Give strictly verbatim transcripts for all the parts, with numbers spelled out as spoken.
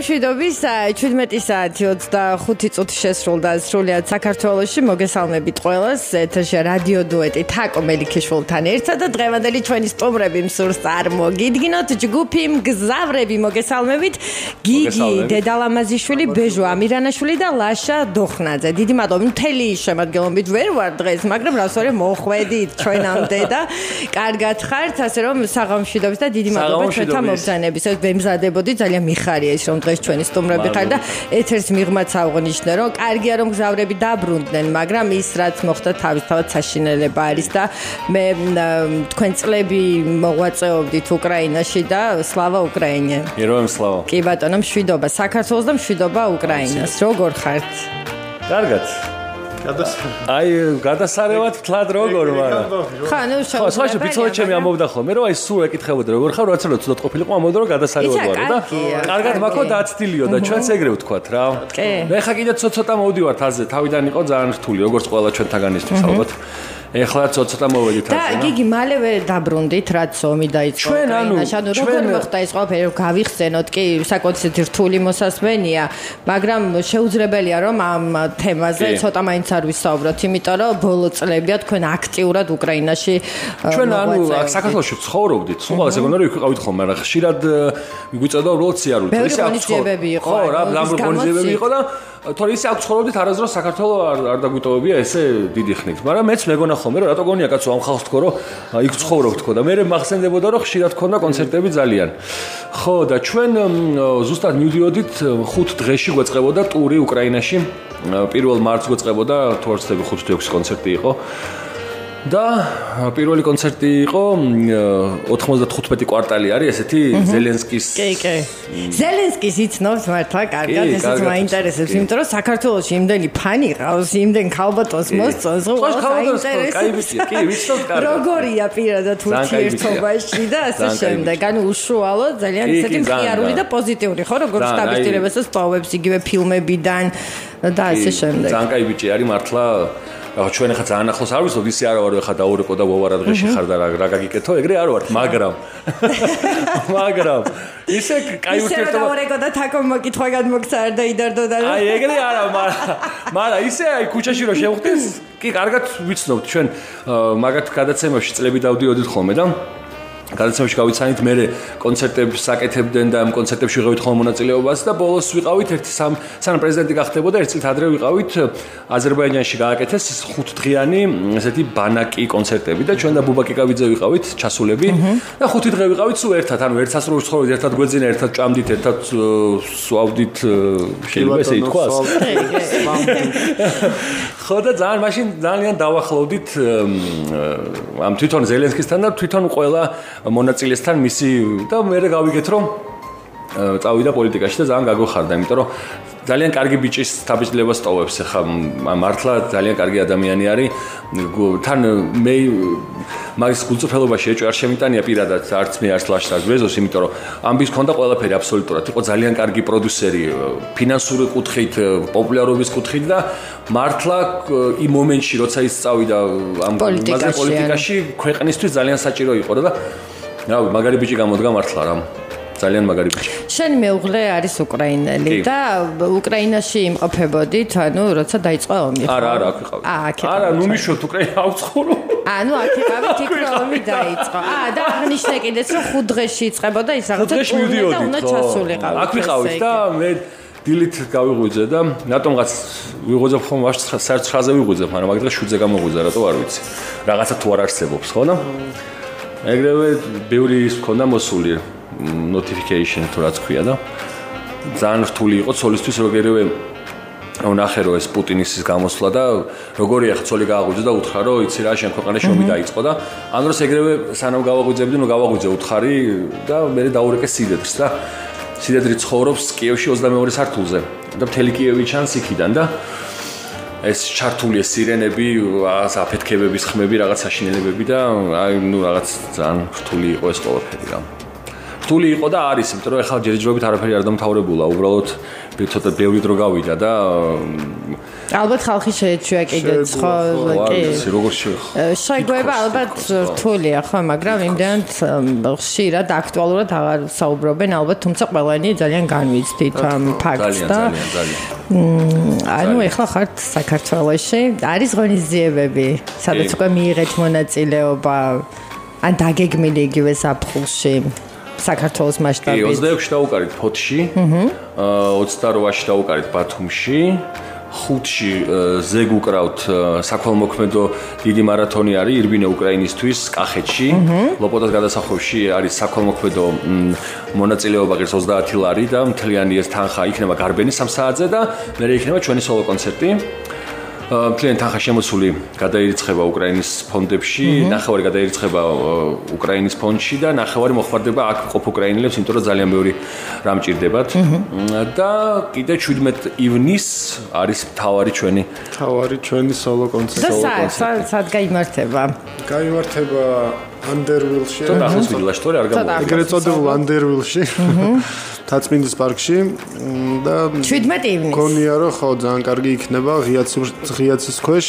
მშვიდობის შვიდმეტი საათი ოცდახუთი წუთი შესრულდა სრულიად საქართველოში. მოგესალმებით ყველას. ეთერში რადიო დუეტი თაკო მელიქიშვილთან ერთად და დღევანდელი ჩვენი სტუმრები მსურს წარმოგიდგინოთ. ჯგუფი მგზავრები მოგესალმებით. გიგი, დედალამაზიშვილი, ბეჟო, ამირანაშვილი და ლაშა დოხნაძე. დიდი მადლობა. მთელი შემადგენლობით ვერ ვარ დღეს, მაგრამ რასორი მოხვედით ჩვენამდე და კარგად ხართ, ასე რომ საღამშვიდობის და დიდი მადლობა ჩვენთან მოგზაურობის. ეს მემზადებოდი ძალიან მიხარია ის რომ დღეს ჩვენი სტუმრები ხარ და ეთერს მიღმაც აღვნიშნე რომ კარგია რომ მგზავრები დაბრუნდნენ, მაგრამ ის რაც მოხდა თავისთავად საშინელება არის და მე თქვენ წლები მოღვაწეობდით უკრაინაში და სლავა უკრაინე. გეროემ სლავა. კი ბატონო, მშვიდობა საქართველოს და მშვიდობა უკრაინას. როგორ ხართ? კარგად. აი გადასარევად თლად როგორ მაგრამ ხა ნუ შევხვდით ბიცოლა ჩემი ამბობდა ხოლმე რომ აი სულ ეკითხებოდი როგორ ხარ რაც რომ ცუდად ყოფილიყო ამბობდა რომ გადასარევად ვარო და კარგად მაქო დაცდილიო და ჩვენც ეგრე ვთქვათ რა მე ხა კიდე ცოტა მოვდივართ აზე თავიდან იყო ძალიან რთული როგორც ყველა ჩვენთაგანისთვის ალბათ ეხლა ცოტა მოვედით ასე და გიგი მალევე დაბრუნდით რაც ომი დაიწყო უკრაინაში ანუ როგორ მოხდა ეს ყველაფერი რომ გავიხსენოთ კი საკუთრებით რთული მოსასმენია მაგრამ შეუძლებელია რომ ამ თემაზე ცოტა მაინც არ ვისაუბროთ იმიტომ რომ ბოლო წლებია თქვენ აქტიურად უკრაინაში ჩვენ ანუ აქ საქართველოში ცხოვრობდით სულ ეგონა რომ იქ ვიყავით ხოლმე მაგრამ ხშირად მიგვიწოდა უბრალოდ სიარული ის აქ იყო ხო რა ლამბორგინიზებები იყო და თორე ისე აქ ცხოვრობდით არასდროს საქართველო არ დაგვიტოვებია ესე დიდი ხნით მაგრამ მეც მეგონა ხოლმე რომ რატო გონია კაცო ამ ხალხს თქო რომ იქ ცხოვრობ თქო და მე მახსენდებოდა რომ ხშირად ქონდა კონცერტები ძალიან ხო და ჩვენ ზუსტად მივდიოდით ხუთ დღეში გვეწყებოდა ტური უკრაინაში პირველ მარტს გვეწყებოდა თუ არ ვცდები ხუთი ექვსი კონცერტი იყო და პირველი კონცერტი იყო ოთხმოცდახუთმეტი კვარტალი არის ესეთი ზელენსკის კი კი ზელენსკის იცნობს მართლა კარგად ესეც მაინტერესებს იმიტომ რომ საქართველოში იმდენი ფანი ყავს იმდენ ქალბატონს მოსწონს რომ საინტერესო კაი ვიცია კი ვიცნობ კარგად როგორია პირადად ურთიერთობაში და ასე შემდეგ ანუ უშუალოდ ძალიან ესეთი მხიარული და პოზიტიური ხო როგორც დაბეჭდილებას სწავლებს იგივე ფილმებიდან და ასე შემდეგ ძალიან კაი ბიჭი არის მართლა ჩვენ ახლა ძალიან ახლოს არ ვიცნობ ისე არა ვარო ახლა დაურეკო და ვოვარა დღეში ხარ და რა გაგიკეთო ეგრე არ ვარ მაგრამ მაგრამ ისე კაი ურთიერთობა ისე დაურეკო და თაკო მოკითხვა გადმოგცა არ დაიდარდო და აი ეგრე არა მაგრამ ისე აი ქუჩაში რო შევხვდეს კი კარგად ვიცნობთ ჩვენ მაგათ გადაცემებში წლები დავდიოდით ხოლმე და გადაცემაში გავიცანით მე კონცერტებს საკეთებდნენ და ამ კონცერტებში ვიღავით ხოლმე მონაწილეობას და ბოლოს ვიყავით ერთი სამ სანამ პრეზიდენტი გახდებოდა ერთ წლით ადრე ვიყავით აზერბაიჯანში გააკეთეს ხუთდღიანი ესეთი ბანაკი კონცერტები და ჩვენ და ბუბა კიკავიძე ვიყავით ჩასულები და ხუთი დღე ვიყავით სულ ერთად ანუ ერთ სასწრაფოს ცხოვრობდით ერთად გვეძინა ერთად ჭამდით ერთად სვავდით შეიძლება ესე ითქვას ხო და ძალიან მაშინ ძალიან დავახლოვდით ამ თვითონ ზელენსკისთან და თვითონ ყველა მონაწილესთან მისი და მე გავიგეთ რომ წავიდა პოლიტიკაში და ძალიან გაგოხარდა იმიტომ რომ ძალიან კარგი ბიჭის თაბიჭდილებას ტოვებს ახლა მართლა ძალიან კარგი ადამიანი არის თან მე მაგის გულწრფელობაში ეჭვი არ შემიტანია პირადად არც მე არც ლაშა არც ბეჟოს იმიტომ რომ ამბის ქონდა ყველაფერი აბსოლუტურად იყო ძალიან კარგი პროდიუსერი ფინანსური კუთხით პოპულარობის კუთხით და მართლა იმ მომენტში როცა ის წავიდა ამ პოლიტიკაში ქვეყნისთვის ძალიან საჭირო იყო და რავი მაგარი ბიჭი გამოდგა მართლა რა ძალიან მაგარი ბიჭი. შენ მეუღლე არის უკრაინელი და უკრაინაში იმყოფებოდით, ანუ როცა დაიწყო ომი. არა, არა, აქ ვიყავი. არა, ნუ მიშვებთ უკრაინა ავცხურო. ანუ აქ ვიყავით, იქ ომი დაიწყო. აა და აღნიშნე კიდეც რომ ხუთ დღეში იწყებოდა ის რაღაცა და უნდა ჩასულიყავით. აქ ვიყავით და მე დილით გავიღვიძე და რატომღაც ვიღვიძებ ხომ ვაშ ცხრაზე ვიღვიძებ, მაგრამ მაგ დღეს შვიდზე გამოღვიძე, რატო არ ვიცი. რაღაცა თუ არ არსებობს, ხო და? ეგრევე ბევრი ის მქონდა მოსული. notification თუ რაც ქვია და ძალიან რთული იყო ცოლისთვის როგორია ვნახე რომ ეს პუტინის გამოსვლა და როგორია ხა ცოლი გააღვიძე და უთხრა რომ იცი რა შენ ქვეყანაში ომი დაიწყო და ამ დროს ეგრევე სანამ გავაღვიძებდი ნუ გავაღვიძე უთხარი და მე დაურეკე სიდედრს და სიდედრი ცხოვრობს კიევში ოცდამეორე სართულზე და მთელი კიევი ჩანს იქიდან და ეს ჩართულია სირენები, აფეთქებების ხმები, რაღაც საშინელებები და აი ნუ რაღაც ძალიან რთული იყო ეს ყველაფერი რა. რთული იყო და არის, იმიტომ რომ ახლა ჯერჯერობით არაფერი არ დამთავრებულა, უბრალოდ ცოტა ბევრი დრო გავიდა და ალბათ ხალხი შეეჩვია კიდეც ხო კი როგორ შეეხო შეგვება ალბათ რთულია ხო მაგრამ იმდენად ხშირად აქტუალურად აღარ საუბრობენ ალბათ თუმცა ყველანი ძალიან განვიცდით ამ ფაქტს და ანუ ეხლა ხართ საქართველოში არის ღონისძიებები სადაც უკვე მიიღეთ მონაწილეობა ან დაგეგმილი იგივე ზაფხულში საქართველოს მასშტაბით. ოცდაექვსში დავუკარით ფოთში, ოცდარვაში დავუკარით ბათუმში, ხუთში ზეგ უკრავთ საქველმოქმედო დიდი მარათონი არის ირბინე უკრაინისთვის კახეთში. ლოპოტას გადასახვევში არის საქველმოქმედო მონაწილეობა ღირს ოცდაათი ლარი და მთლიანი ეს თანხა იქნება გარბენი სამ საათზე და მერე იქნება ჩვენი სოლო კონცერტი. მთლიანი თანხა შემოსული გადაირიცხება უკრაინის ფონდებში, ნახევარი გადაირიცხება უკრაინის ფონდში და ნახევარი მოხმარდება აქ ყოფ უკრაინელებს, იმიტომ რომ ძალიან ბევრი რამ ჭირდებათ. და კიდე შვიდმეტი ივნისს არის მთავარი ჩვენი მთავარი ჩვენი სოლო კონცერტი. და სად სად გაიმართება? გაიმართება ანდერვილში. ცოტა ახალ ვიდეოში არ გამოვა. ეგრეთ წოდებულ ანდერვილში. თაცმინდის პარკში და შვიდმეტი ივნისს. გონია რომ ხო ძალიან კარგი იქნება ღიაცის ქვეშ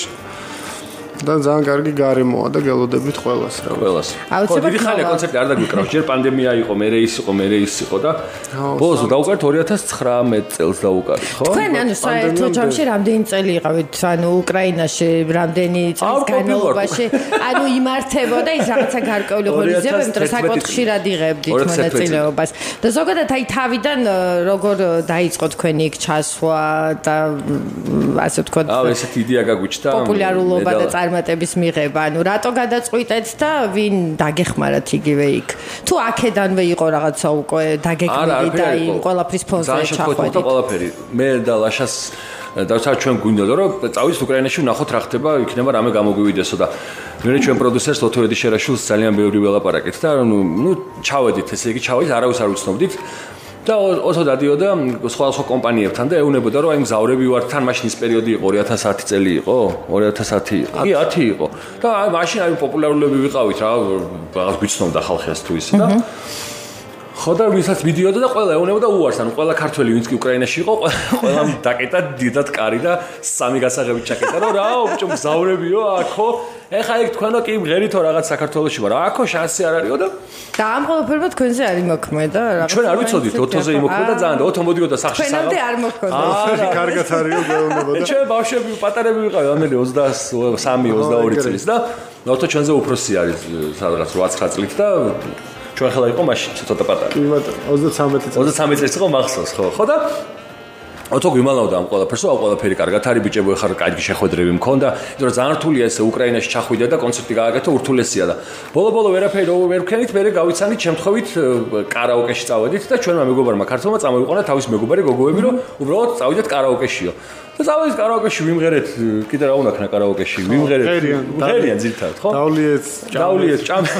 და ძალიან კარგი გარემოა და გელოდებით ყველას რა. ყველას. ხო, დიდი ხანია კონცერტი არ დაგვიკრავ. ჯერ პანდემია იყო, მერე ის იყო, მერე ის იყო და ბოლოს დავუკარეთ ორი ათას ცხრამეტ წელს დავუკარეთ, ხო? თქვენ ანუ საერთო ჯამში რამდენი წელი იყავით? ანუ უკრაინაში რამდენი წლის განმავლობაში? ანუ იმართებოდა ის რაღაცა გარკვეული ღონისძიება, იმიტომ რომ საკმაოდ ხშირად იღებდით მონაწილეობას. და ზოგადად აი თავიდან როგორ დაიწყო თქვენი იქ ჩასვლა და ასე ვთქვათ. აუ, ესეთი იდეა გაგვიჩნდა. პოპულარულობა და წარმატების მიღება. ანუ რატო გადაწყვიტეთ და ვინ დაგეხმარათ იგივე იქ? თუ აქედანვე იყო რაღაცა უკვე დაგეგმილი და იმ ყველაფრის ფონზე ჩახვედით. ყველაფერი. მე და ლაშას დავცა ჩვენ გვინდოდა რომ წავიდეთ უკრაინაში ვნახოთ რა ხდება, იქნება რამე გამოგვივიდესო და მე ჩვენ პროდიუსერს ლოთოედი შერაშვილს ძალიან ბევრი ველაპარაკეთ და ნუ ნუ ჩავედით, ესე იგი ჩავედით, არავის არ ვიცნობდით. და ოცო დადიოდა სხვა-სხვა კომპანიებთან და ეუნებოდა რომ აი მგზავრები ვართ თან მაშინ ის პერიოდი იყო ორი ათას ათი წელი იყო ორი ათას ათი კი ათი იყო და აი მაშინ აი პოპულარულები ვიყავით რა რაღაც გვიცნობდა ხალხი ასე თუ ისე და ხო და ვისაც მიდიოდა და ყველა ეუნებოდა უარს ანუ ყველა ქართველი ვინც კი უკრაინაში იყო ყველამ დაკეტა დიდად კარი და სამი გასაღებით ჩაკეტა რომ რა ბჭო მგზავრებიო აქო ეხა იქ თქვენო კი მღერითო რაღაც საქართველოში ვარ აქო შანსი არ არისო და და ამ ყველაფერმა თქვენზე არ იმოქმედა რაღაც ჩვენ არ ვიცოდით ოთოზე იმოქმედა ძალიან და ოთო მოდიოდა სახში საღამო ჩვენამდე არ მოხდა აა კარგად არისო გეუბნებოდა ჩვენ ბავშვები პატარები ვიყავი ამელი ოცდასამი ოცდაორი წლის და ოთო ჩვენზე უფროსი არის სადღაც რვაცხრა წლით და ჩვენ ხელა იყო მაშინ ცოტა პატარა კი ბატონო ოცდაცამეტი წელი ოცდაცამეტი წელი იყო მახსოვს ხო ხო და ოთო გვიმალავდა ამ ყველაფერს აუ ყველაფერი კარგად არის ბიჭებო ეხლა კარგი შეხვედრები მქონდა იმიტომ რომ ძალიან რთულია ესე უკრაინაში ჩახვიდა და კონცერტი გააკეთა ურთულესია და ბოლო-ბოლო ვერაფერი რო ვერ ვქენით მე გავიცანით შემთხვევით კარაოკეში წავედით და ჩვენმა მეგობარმა ქართველმა წამოიყვანა თავის მეგობარი გოგოები რომ უბრალოდ წავიდეთ კარაოკეშიო და წავედით კარაოკეში ვიმღერეთ კიდე რა უნდა ქნა კარაოკეში ვიმღერეთ ვიმღერიან ძირთად ხო დავლიეთ დავლიეთ ჭამეთ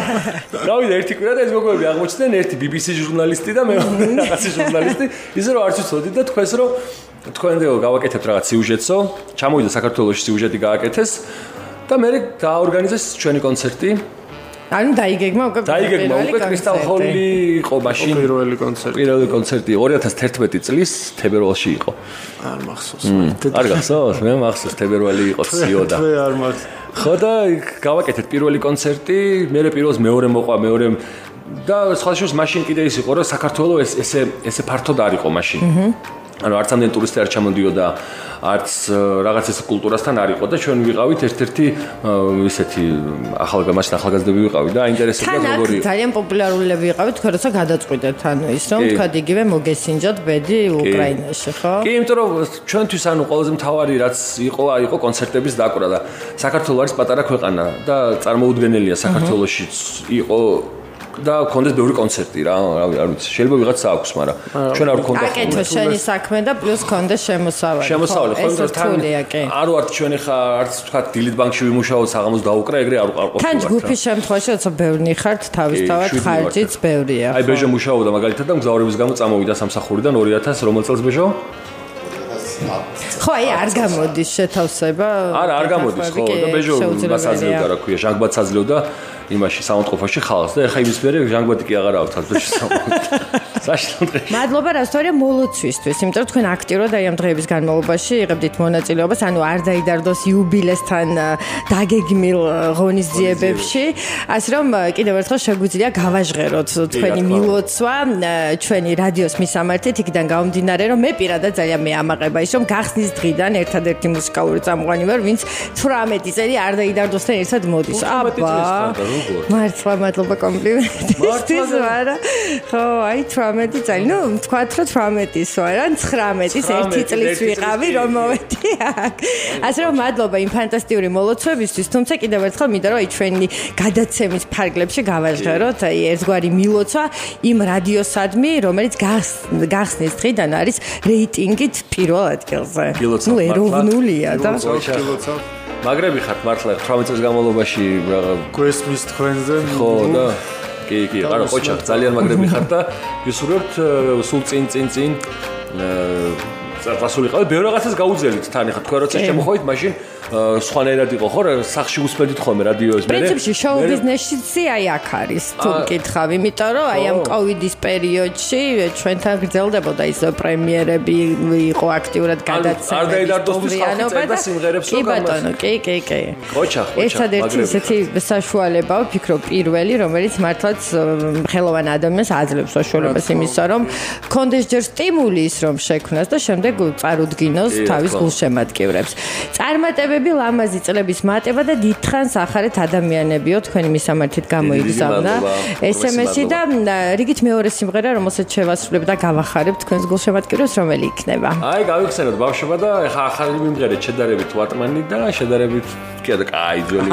გავიდა ერთი კვირა და ეს გოგოები აღმოჩნდნენ ერთი ბი ბი სი ჟურნალისტი და მეორე რაღაცა ჟურნალისტი ისე რომ არც ვიცოდით და თქვენს რომ თქვენდეო გავაკეთებთ რაღაც სიუჟეტსო ჩამოვიდა საქართველოში სიუჟეტი გააკეთეს და მე დააორგანიზეს ჩვენი კონცერტი ანუ დაიგეგმა უკვე დაიგეგმა უკვე კრისტალ-ჰოლი იყო მაშინ პირველი კონცერტი პირველი კონცერტი ორი ათას თერთმეტი წლის თებერვალში იყო არ მახსოვს არ გახსოვს მე მახსოვს თებერვალი იყო ციოდა მე არ მახსოვს ხო და გავაკეთეთ პირველი კონცერტი მე პირველს მეორე მოყვა მეორე და სხვა შორის მაშინ კიდე ის იყო რომ საქართველოს ესე ესე ფართოდ არ იყო მაშინ ანუ არც ამდენ ტურისტი არ ჩამოდიოდა არც რაღაც ეს კულტურასთან არ იყო და ჩვენ ვიყავით ერთ-ერთი ისეთი ახალგამაშ ახალგაზრდები ვიყავით და აინტერესებდა როგორი იყო ძალიან პოპულარულები ვიყავით თქვენ როცა გადაწყვიტეთ ანუ ის რომ თქვა იგივე მოგესინჯათ ბედი უკრაინაში ხო კი იმიტომ რომ ჩვენთვის ანუ ყველაზე მთავარი რაც იყო აი იყო კონცერტების დაკვრა და საქართველოს არის პატარა ქვეყანა და წარმოუდგენელია საქართველოში იყო და კონდეს ბევრი კონცერტი რა არ ვიცი შეიძლება ვიღაცა აქვს მაგრამ ჩვენ არ გქონდა აკეთო შენი საქმე და პლუს კონდა შემოსავალი შემოსავალი ხო ეს რთულია კი არ ვართ ჩვენ ხა არც თქვა დილით ბანკში ვიმუშაოთ საღამოს დაუკრა ეგრე არ არ ყოფილა თან ჯგუფის შემთხვევაში როცა ბევრი ხართ თავისთავად ხარჯიც ბევრია აი ბეჟო მუშაობდა მაგალითად და მგზავრების გამო წამოვიდა სამსახურიდან ორი ათას რომელ წელს ბეჟო ხო აი არ გამოდის შეთავსება არა არ გამოდის ხო და ბეჟო მასაძლევდა რა ქვია ჟანგბადს აძლევდა იმაში საუნდტროფაში ხალხს და ეხა იმის მერე ჟანგბადი კი აღარ აქვს თალბეში საუნდტროფი. მადლობა რასთორია მოლოცვისთვის, იმიტომ რომ თქვენ აქტიურად აი ამ დღეების განმავლობაში იღებდით მონაწილეობას, ანუ არ დაიდარდოს იუბილესთან დაგეგმილ ღონისძიებებში, ასე რომ კიდევ ერთხელ შეგვიძლია გავაჟღეროთ თქვენი მილოცვა ჩვენი რადიოს მისამართით, იქიდან გამომდინარე, რომ მე პირადად ძალიან მეამაყება ის, რომ გახსნის დღიდან ერთადერთი მუსიკალური წამყვანი ვარ, ვინც თვრამეტი წელი არ დაიდარდოსთან ერთად მოდის. აბა მართლა მადლობა კომპლიმენტისთვის, არა? ხო, აი თვრამეტი წელი. ნუ თქვათ რომ თვრამეტის ვარ, ან ცხრამეტის ერთი წლის ვიყავი, რომ მოვედი აქ. ასე რომ მადლობა იმ ფანტასტიკური მოლოცვებისთვის, თუმცა კიდევ ერთხელ მინდა რომ აი ჩვენი გადაცემის ფარგლებში გავაჟღეროთ აი ერთგვარი მილოცვა იმ რადიოსადმი, რომელიც გახსნის დღიდან არის რეიტინგით პირველ ადგილზე. ნუ ეროვნულია და მაგრები ხართ მართლა თვრამეტ წელს განმავლობაში გვესმის თქვენზე. ხო და კი კი, არა ყოჩა, ძალიან მაგრები ხართ და ვისურვებთ სულ წინ წინ წინ წასულიყავით, ბევრ რაღაცას გაუძელით თან, ხა თქვენ როცა შემოხვით, მაშინ სხვანაირად იყო ხო, სახში უსმენდით ხოლმე რადიოს მერე. პრინციპში შოუ ბიზნესში აი აქ არის თუ მკითხავ, იმიტომ რომ აი ამ კოვიდის პერიოდში ჩვენთან გრძელდებოდა ის პრემიერები, იყო აქტიურად გადაცემა. არ დაიდარდოსთვის ხალხი წერდა სიმღერებს კი ბატონო, კი კი კი. ყოჩა, ყოჩა. ერთადერთი ისეთი საშუალებაა, ვფიქრობ, პირველი, რომელიც მართლაც ხელოვან ადამიანს აძლევს საშუალებას იმისა, რომ კონდეს ჯერ სტიმული ის რომ შექმნას და შემდეგ წარუდგინოს თავის გულშემატკივრებს. წარმატებები ლამაზი წლების მატება და დიდხანს ახარეთ ადამიანებიო თქვენი მისამართით გამოიგზავნა ეს ემ ესი და რიგით მეორე სიმღერა რომელსაც შევასრულებ და გავახარებ თქვენს გულშემატკივრებს რომელი იქნება? აი გავიხსენოთ ბავშვობა და ეხა ახალი მიმღერეთ შედარებით ვატმანი და შედარებით კი და კაი ძველი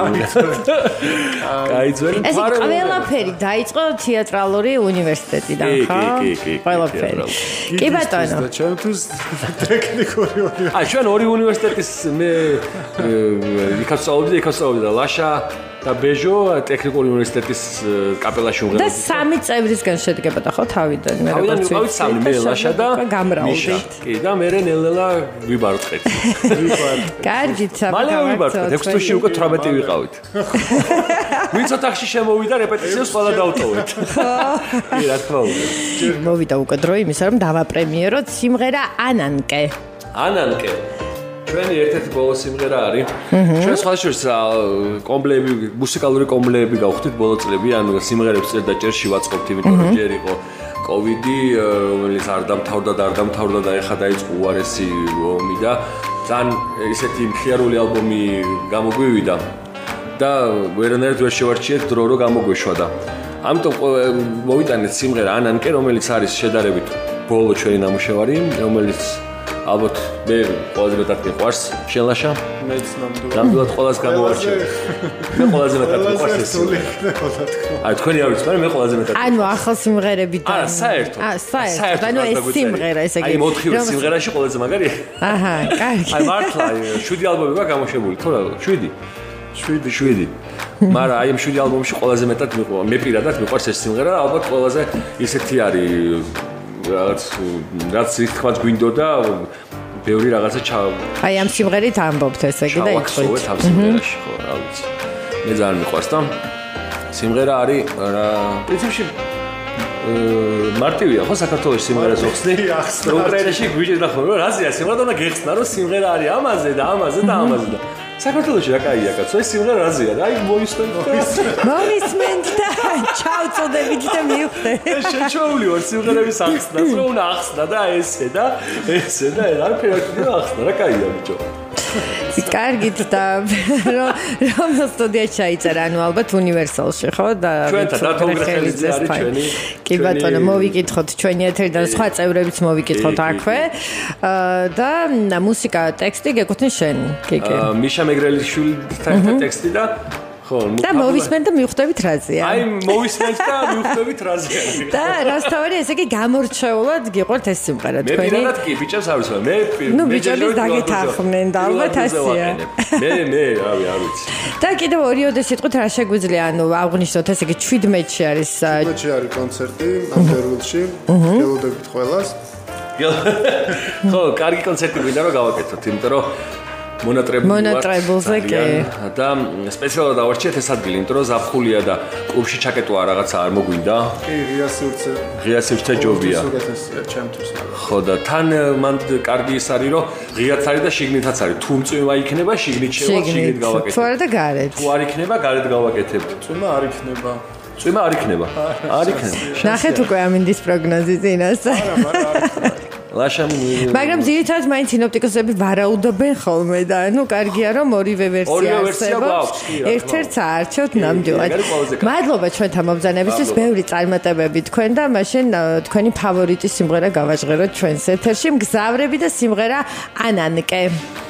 კაი ძველი ეს ყველაფერი დაიწყო თეატრალური უნივერსიტეტიდან ხო? კი კი კი ყველაფერი კი ბატონო და ჩემთვის ტექნიკური უნივერსიტეტი აი ჩვენ ორი უნივერსიტეტის მე იქაც სწავლობდი, იქაც სწავლობდი და ლაშა და ბეჟო ტექნიკური უნივერსიტეტის კაპელაში უმღეროდი. და სამი წევრისგან შედგებოდა ხო თავიდან? მე თავიდან ვიყავით სამი, მე ლაშა და მიშა. კი და მე ნელ-ნელა ვიბარწყეთ. კარგით, მალე ვიბარწყეთ, ექვსი თვეში უკვე თვრამეტი ვიყავით. ვინც ოთახში შემოვიდა რეპეტიციას ყველა დავტოვეთ. კი, რა თქმა უნდა. მოვიდა უკვე დრო იმისა, რომ დავაპრემიეროთ სიმღერა ანანკე. ანანკე ჩვენი ერთ-ერთი ბოლო სიმღერა არის. ჩვენ სხვადასხვა კომბლეები, მუსიკალური კომბლეები გავხდით ბოლო წლები, ანუ სიმღერებს წერ და ჭერში ვაწყობთ, იმიტომ რომ ჯერ იყო კოვიდი, რომელიც არ დამთავრდა და არ დამთავრდა და ეხა დაიწყო უარესი ომი და ძალიან ისეთი მხიარული ალბომი გამოგვივიდა და ვერანაირად ვერ შევარჩიეთ დრო რო გამოგვეშვა და ამიტომ მოვიტანეთ სიმღერა ანანკე, რომელიც არის შედარებით ბოლო ჩვენი ნამუშევარი, რომელიც ალბათ მე ყველაზე მეტად მიყვარს შენ ლაშა მეც ნამდვილად ნამდვილად ყველას გამოვარჩევ მე ყველაზე მეტად მიყვარს ეს აი თქვენი არ ვიცი მაგრამ მე ყველაზე მეტად ანუ ახალ სიმღერები და არა საერთოდ აა საერთოდ ანუ ეს სიმღერა ესე იგი აი მოთხივე სიმღერაში ყველაზე მაგარია აჰა კარგი აი მართლა შვიდი ალბომი გვაქვს გამოშვებული ხო რა შვიდი შვიდი შვიდი მაგრამ აი ამ შვიდი ალბომში ყველაზე მეტად მიყვარს მე პირადად მიყვარს ეს სიმღერა ალბათ ყველაზე ისეთი არის რაც რაც თქმაც გვინდოდა ბევრი რაღაცა ჩა აი ამ სიმღერით ამბობთ ესე იგი და იცით ჩავახსოვეთ ამ სიმღერაში ხო რა ვიცი მე ძალიან მიყვარს და სიმღერა არის რა პრინციპში მარტივია ხო საქართველოს სიმღერას ოხსნი უკრაინაში გვიჭირდა ხო რა რაზეა სიმღერა და გეხსნა რომ სიმღერა არის ამაზე და ამაზე და ამაზე და საქართველოში რა კაია კაცო ეს სიმღერა რაზეა და აი მოისმენთ მოისმენთ და ჩავწოდებით და მივხვდე შეჩვეული ვარ სიმღერების ახსნას რომ უნდა ახსნა და ესე და ესე და არაფერი არ ახსნა რა კაია ბიჭო კარგით და რომ სტუდიაში ჩაიწერა ანუ ალბათ უნივერსალში ხო და ჩვენთან დათომგრეხელიძე არის ჩვენი კი ბატონო მოვიკითხოთ ჩვენი ეთერიდან სხვა წევრებიც მოვიკითხოთ აქვე და მუსიკა ტექსტი გეკუთვნის შენ გიგი მიშა მეგრელიშვილთან ტექსტი და ხო და მოვისმენთ და მივხვდებით რაზეა აი მოვისმენთ და მივხვდებით რაზეა და რასთავარი ესე იგი გამორჩეულად გიყვართ ეს სიმღერა თქვენი მე პირადად კი ბიჭებს არ ვიცი მე ნუ ბიჭებს დაგეთანხმდნენ და ალბათ ასეა მე მე რავი არ ვიცი და კიდევ ორიოდე სიტყვით რა შეგვიძლია ანუ აღვნიშნოთ ესე იგი შვიდმეტში არის შვიდმეტში არის კონცერტი ამდერვილში გელოდებით ყველას ხო კარგი კონცერტი გვინდა რომ გავაკეთოთ იმიტომ რომ მონატრებულზე კი და სპეციალურად დავარჩიეთ ეს ადგილი, იმიტომ რომ ზაფხულია და კლუბში ჩაკეტვა რაღაცა არ მოგვინდა. კი, ღია სივრცე. ღია სივრცე ჯობია. საუკეთესოა ჩემთვის. ხო და თან მან კარგი ის არის, რომ ღიაც არის და შიგნითაც არის. თუ მწვიმა იქნება, შიგნით შევა, შიგნით გავაკეთებ. თუ არა და გარეთ. თუ არ იქნება, გარეთ გავაკეთებ. მწვიმა არ იქნება. მწვიმა არ იქნება. არ იქნება. ნახეთ უკვე ამინდის პროგნოზი წინას. არა, არა, არ იქნება. ლაშა მაგრამ ძირითადად მაინც სინოპტიკოსები ვარაუდობენ ხოლმე და ანუ კარგია რომ ორივე ვერსია არსებობს. ერთ-ერთს აარჩევთ ნამდვილად. მადლობა ჩვენთან მომბრძანებისთვის, ბევრი წარმატებები თქვენ და მაშინ თქვენი ფავორიტი სიმღერა გავაჟღეროთ ჩვენს ეთერში. მგზავრები და სიმღერა ანანკე.